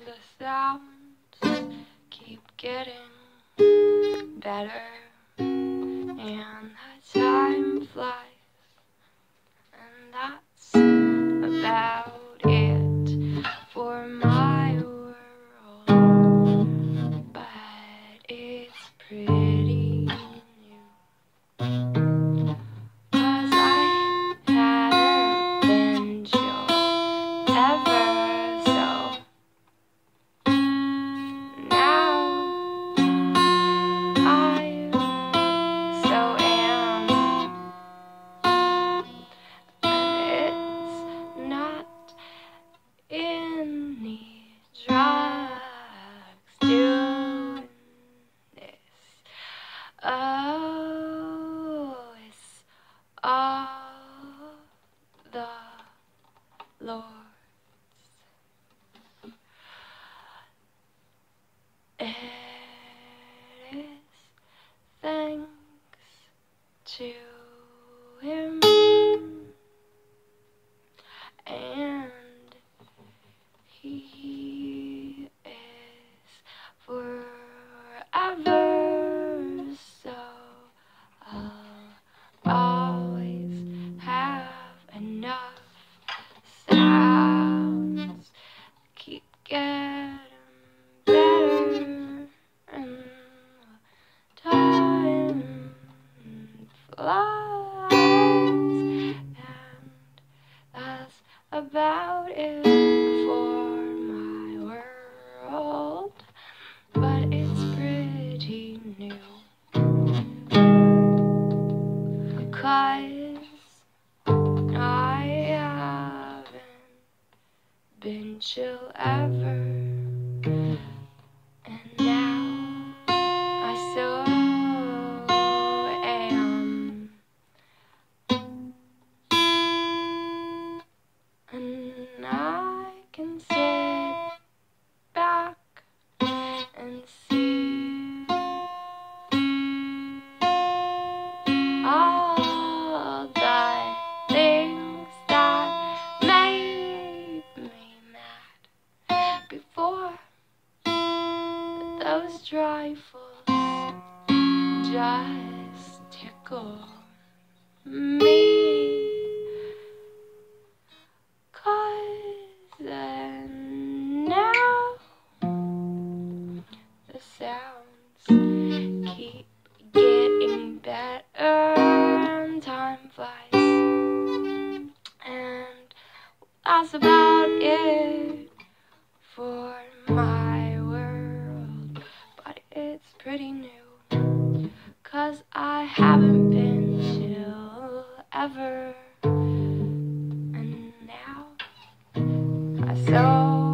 the sounds keep getting better, and the time flies, and that's about it for my world. But it's pretty new, 'cause I haven't been chill ever. Any drugs doing this? Oh, it's all the Lord's. It is thanks to Him, and He is forever, so I'll always have enough sounds, keep getting better, and time flies, and that's about it for my world. But it's pretty new, 'cause I haven't been chill ever, and now I so am, and I can sit back and see all the things that made me mad before. Those trifles just tickle me, 'cause now the sounds keep getting better, and time flies, and that's about it for my world. But it's pretty new, 'cause I haven't been chill ever, and now I so